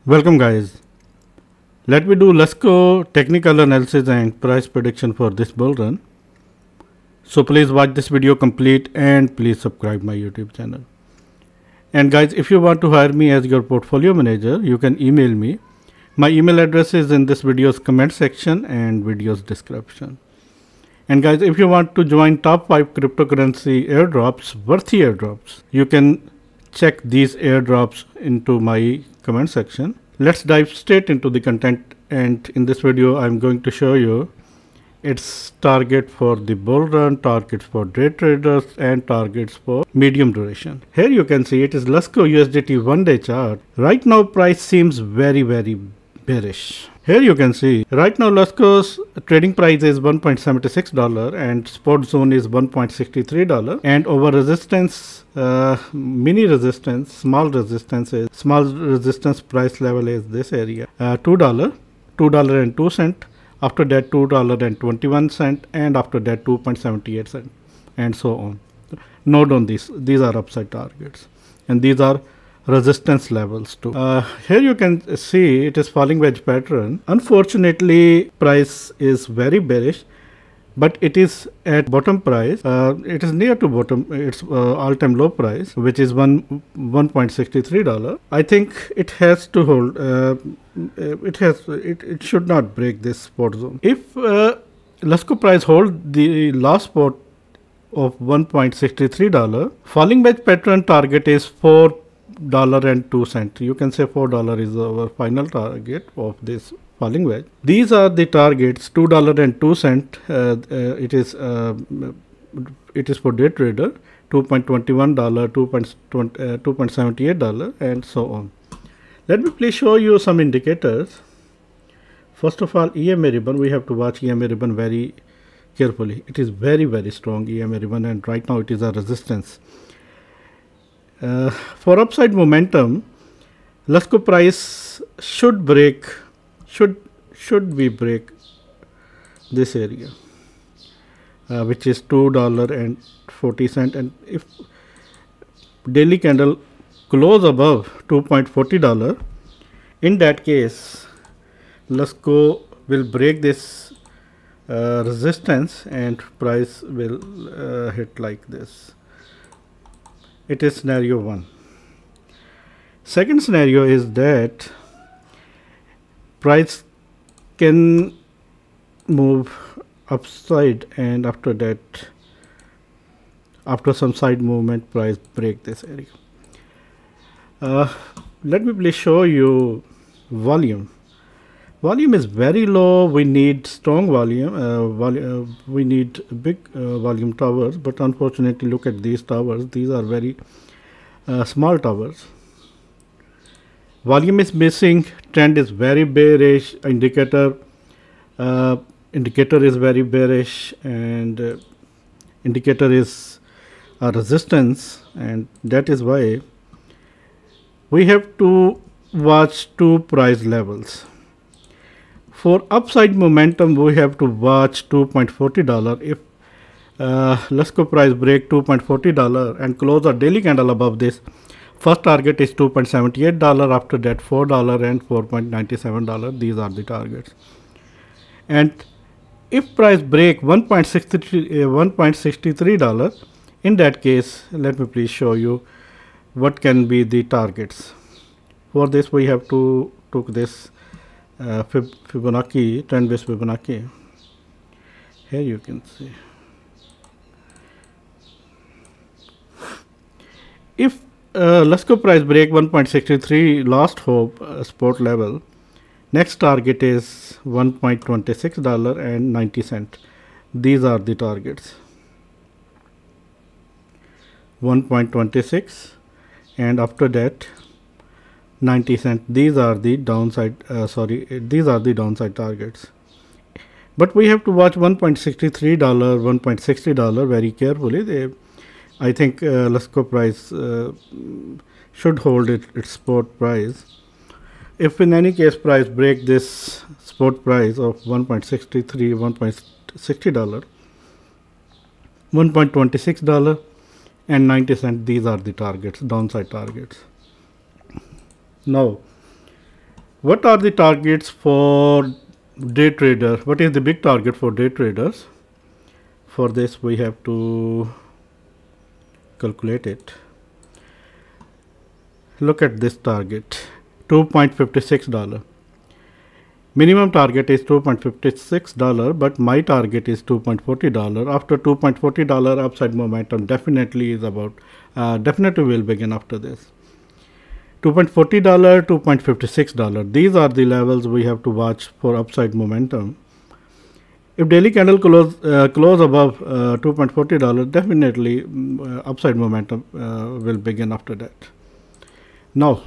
Welcome guys. Let me do Lusco technical analysis and price prediction for this bull run. So please watch this video complete and please subscribe my YouTube channel. And guys, if you want to hire me as your portfolio manager, you can email me. My email address is in this video's comment section and video's description. And guys, if you want to join top 5 cryptocurrency airdrops, worthy airdrops, you can check these airdrops into my comment section. Let's dive straight into the content, and in this video I'm going to show you its target for the bull run, targets for day traders and targets for medium duration. Here you can see it is Lusco USDT 1-day chart. Right now price seems very bearish. Here you can see right now Lusco's trading price is $1.76 and spot zone is $1.63, and over resistance, mini resistance, small resistance price level is this area, $2.02. After that $2.21, and after that 2.78 cents, and so on. Note on these are upside targets and these are resistance levels too. Here you can see it is falling wedge pattern. Unfortunately price is very bearish, but it is at bottom price. It is near to bottom, its all-time low price, which is $1.63. I think it has to hold. It should not break this support zone. If Lusco price hold the last support of $1.63, falling wedge pattern target is $4.02. You can say $4 is our final target of this falling wedge. These are the targets. $2.02. It is for day trader. $2.21, $2.78, and so on. Let me please show you some indicators. First of all, EMA ribbon. We have to watch EMA ribbon very carefully. It is very strong EMA ribbon, and right now it is a resistance. For upside momentum, Lusco price should break. Should we break this area, which is $2.40, and if daily candle close above $2.40, in that case Lusco will break this resistance and price will hit like this. It is scenario 1. Second scenario is that price can move upside, and after that, after some side movement, price break this area. Let me please show you volume. Volume is very low. We need strong volume. We need big volume towers, but unfortunately look at these towers. These are very small towers. Volume is missing. Trend is very bearish. Indicator is very bearish, and indicator is a resistance, and that is why we have to watch two price levels. For upside momentum, we have to watch $2.40. If Lusco price break $2.40 and close a daily candle above this, first target is $2.78. After that $4 and $4.97. These are the targets. And if price break $1.63, in that case, let me please show you what can be the targets. For this we have to took this Fibonacci, trend-based Fibonacci. Here you can see. If Lusco price break 1.63 last hope support level, next target is $1.26.90. These are the targets. 1.26, and after that 90 cents. These are the downside. These are the downside targets. But we have to watch $1.63, $1.60 very carefully. I think Lusco price should hold its spot price. If in any case price break this spot price of $1.63, $1.60, $1.26 and 90 cents, these are the targets, downside targets. Now What are the targets for day trader? What is the big target for day traders? For this we have to calculate it. Look at this target, $2.56. Minimum target is $2.56, but my target is $2.40. After $2.40 upside momentum definitely is about definitely will begin after this. $2.40, $2.56. These are the levels we have to watch for upside momentum. If daily candle close above $2.40, definitely upside momentum will begin after that. Now,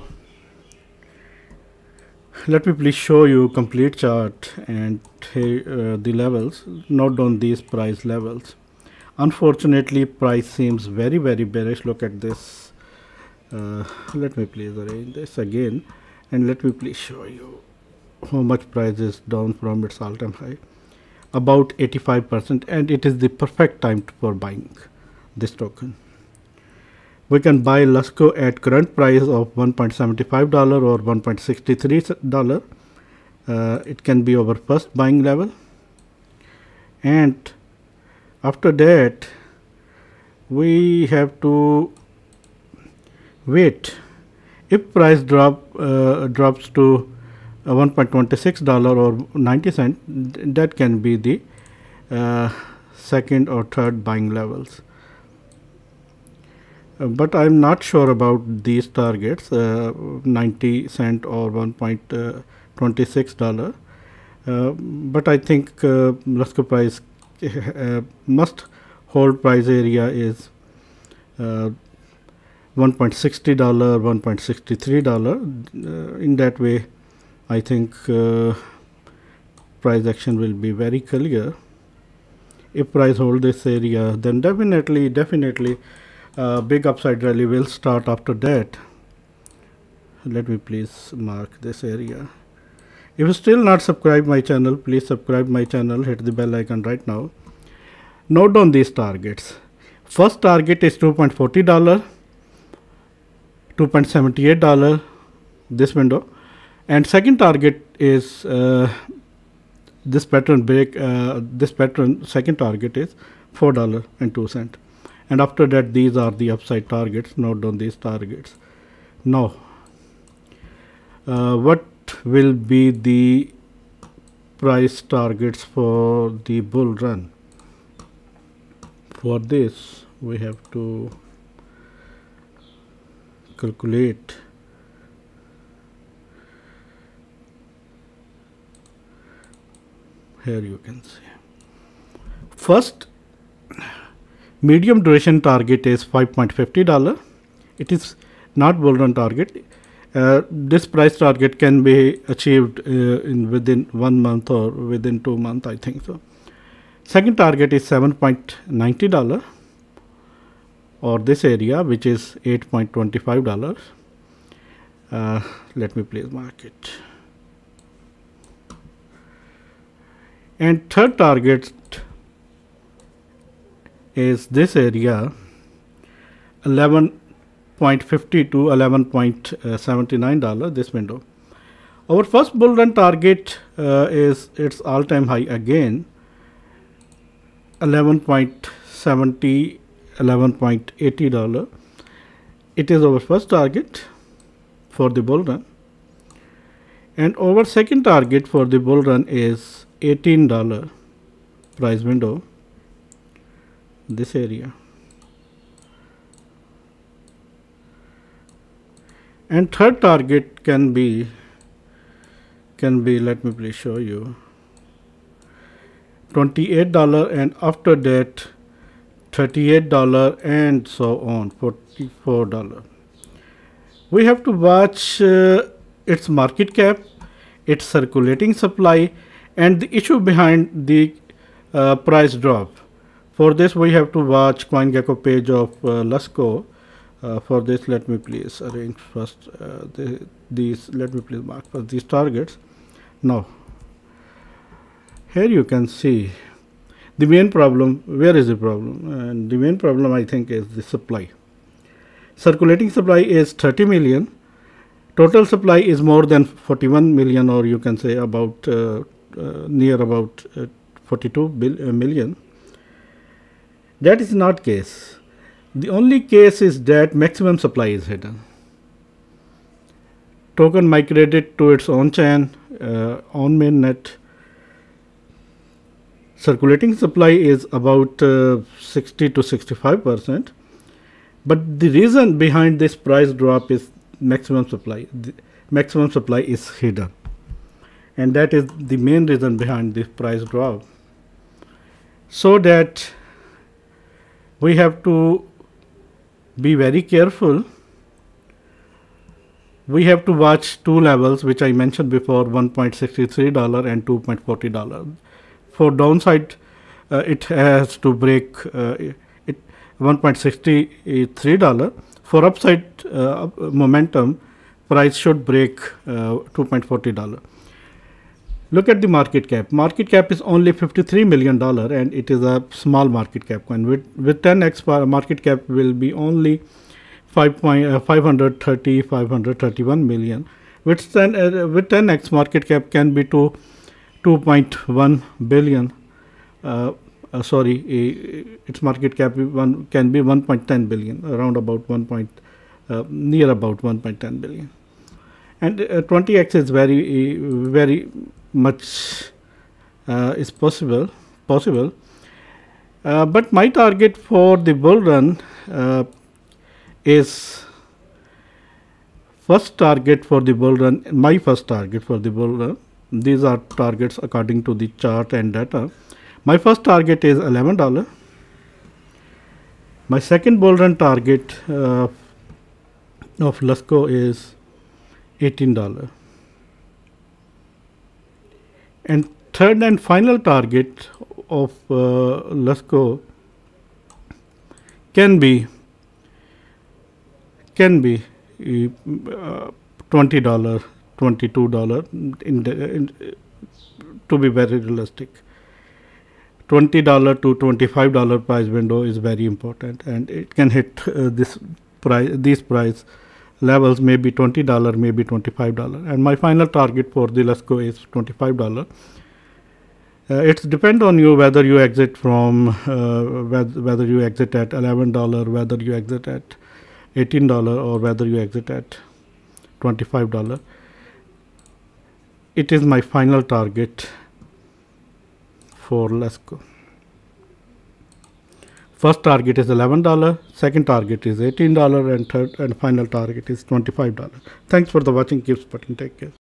let me please show you complete chart and the levels. Note down these price levels. Unfortunately, price seems very bearish. Look at this. Let me please arrange this again, and let me please show you how much price is down from its all-time high. About 85%, and it is the perfect time for buying this token. We can buy Lusco at current price of $1.75 or $1.63. It can be our first buying level, and after that we have to wait. If price drops to $1.26 or 90 cents, that can be the second or third buying levels. But I'm not sure about these targets, 90 cent or $1.26. But I think Lusco price must hold price area is $1.60, $1.63. In that way, I think price action will be very clear. If price hold this area, then definitely big upside rally will start after that. Let me please mark this area. If you still not subscribe my channel, please subscribe my channel, hit the bell icon right now. Note down these targets. First target is $2.40, $2.78, this window, and second target is this pattern break. This pattern second target is $4.02. And after that, these are the upside targets. Note down these targets. Now, what will be the price targets for the bull run? For this, we have to calculate. Here you can see. First, medium duration target is $5.50. It is not bull run target. This price target can be achieved within 1 month or within 2 months, I think so. Second target is $7.90 or this area, which is $8.25. Let me please mark it. And third target is this area, $11.50 to $11.79, this window. Our first bull run target is its all-time high again, $11.70, $11.80. It is our first target for the bull run, and our second target for the bull run is $18 price window, this area, and third target can be let me please show you, $28, and after that $38 and so on, $44. We have to watch its market cap, its circulating supply, and the issue behind the price drop. For this, we have to watch CoinGecko page of Lusco. For this, let me please arrange first these. Let me please mark first these targets. Now, here you can see the main problem. Where is the problem? And the main problem, I think, is the supply. Circulating supply is 30 million. Total supply is more than 41 million, or you can say about near about 42 million. That is not case. The only case is that maximum supply is hidden. Token migrated to its own chain, on mainnet. Circulating supply is about 60 to 65%. But the reason behind this price drop is maximum supply. The maximum supply is hidden, and that is the main reason behind this price drop. So that we have to be very careful. We have to watch two levels which I mentioned before, $1.63 and $2.40. For downside, it has to break $1.63. For upside momentum, price should break $2.40. Look at the market cap. Market cap is only $53 million, and it is a small market cap coin. With 10x market cap will be only 531 million. With 10x market cap can be to 2.1 billion. Its market cap can be 1.10 billion, around about near about 1.10 billion. And 20x is very much is possible. But my target for the bull run is my first target for the bull run. These are targets according to the chart and data. My first target is $11. My second bull run target of Lusco is $18. And third and final target of Lusco can be $20, $22 to be very realistic. $20 to $25 price window is very important, and it can hit these price levels, maybe $20, maybe $25. And my final target for the Lusco is $25. It's depend on you whether you exit from whether you exit at $11, whether you exit at $18, or whether you exit at $25. It is my final target for Lusco. First target is $11, second target is $18, and third and final target is $25. Thanks for the watching. Keep supporting. Take care.